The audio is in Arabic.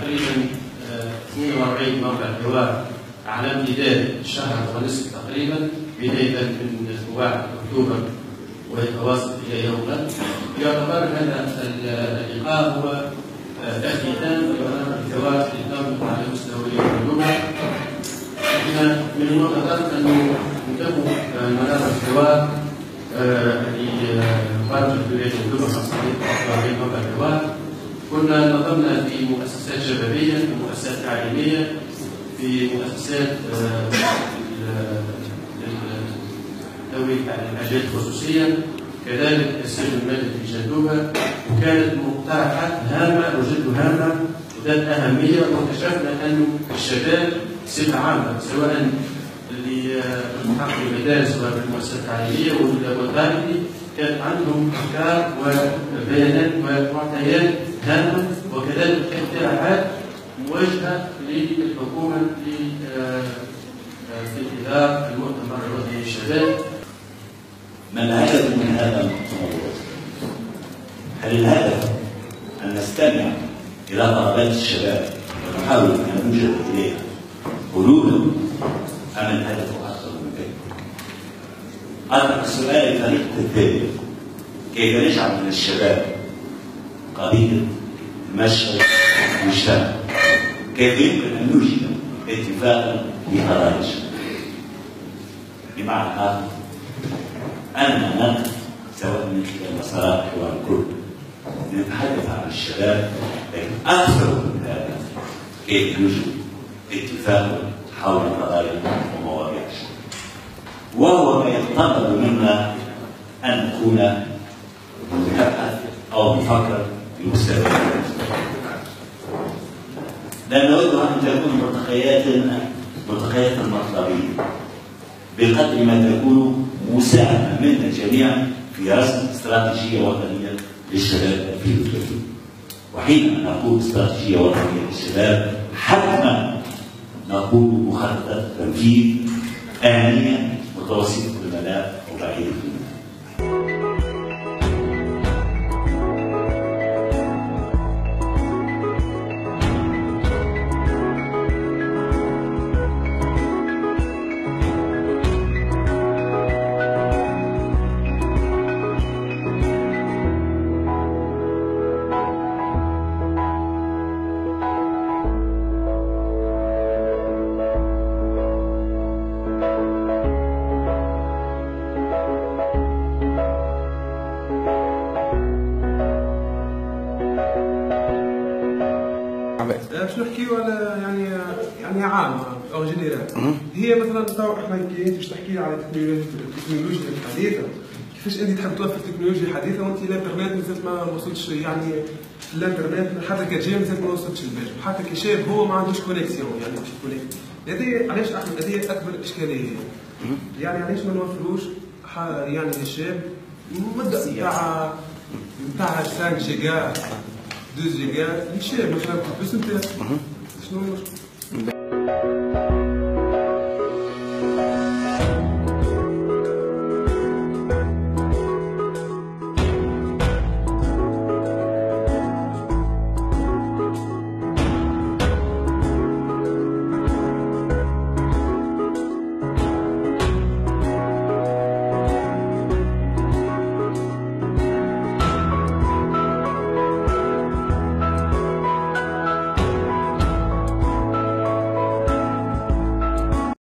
تقريبا 42 موقع حوار على امتداد شهر ونصف تقريبا، بداية من 1 أكتوبر ويتواصل إلى يومنا. يعتبر هذا اللقاء هو اختتام برنامج الحوار للدولة على مستوى اللغة. احنا من المعتقد أنه نتم برنامج الحوار لخارج الولايات اللغة المصرية موقع الحوار. كنا نظمنا في مؤسسات شبابية، في مؤسسات تعليمية، في مؤسسات ذوي الحاجات الخصوصية، كذلك السجن المدني في جندوبة، وكانت مقترحات هامة وجد هامة وذات أهمية. واكتشفنا أن الشباب بصفة عامة سواء اللي في المدارس والمؤسسات التعليمية والطالبي كانت عندهم أفكار وبيانات ومعطيات هامة، وكذلك اقتراحات موجهة للحكومة في إطار المؤتمر الوطني للشباب. ما الهدف من هذا المؤتمر؟ هل الهدف أن نستمع إلى طلبات الشباب ونحاول أن نوجد إليها حلولا، أم الهدف أكثر من ذلك؟ أطرح السؤال بطريقة التالية: كيف نجعل من الشباب قضية المشهد المجتمع؟ كيف يمكن أن نوجد اتفاقا لقضايا الشباب؟ بمعنى آخر، أننا نقف سواء من خلال مسارات الحوار الكل نتحدث عن الشباب، لكن أكثر من هذا كيف يوجد اتفاق حول قضايا ومواضيع الشباب، وهو ما يتطلب منا أن نكون نبحث أو نفكر في المستقبل. لا نود أن تكون ملتقيات مطلبية بقدر ما تكون مساهمة منا جميعا في رسم استراتيجية وطنية للشباب 2030. وحين نقول استراتيجية وطنية للشباب حتما نقول مخططات تنفيذ آنية متوسطة المدى وبعيدة المدى. باش نحكيو على يعني عام او جينيرال. هي مثلا تو احنا كي باش تحكي على التكنولوجيا الحديثه، كيفاش انت تحب توفر تكنولوجيا حديثه وانت الانترنت مازال ما وصلتش، يعني الانترنت حتى كجي مازال ما وصلتش للبلد، حتى كشاب هو ما عندوش كونيكسيون، يعني مش كونيكت. هذه علاش احمد هذه اكبر اشكاليه، يعني علاش ما نوفروش يعني للشاب مده نتاع 5 جيجا 2 جيجا للشاب مثلا بس انت شنو المشكل؟